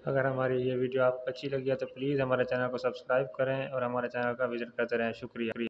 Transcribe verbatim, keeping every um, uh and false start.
अगर हमारी ये वीडियो आपको अच्छी लगी है तो प्लीज़ हमारे चैनल को सब्सक्राइब करें और हमारे चैनल का विज़िट करते रहें। शुक्रिया।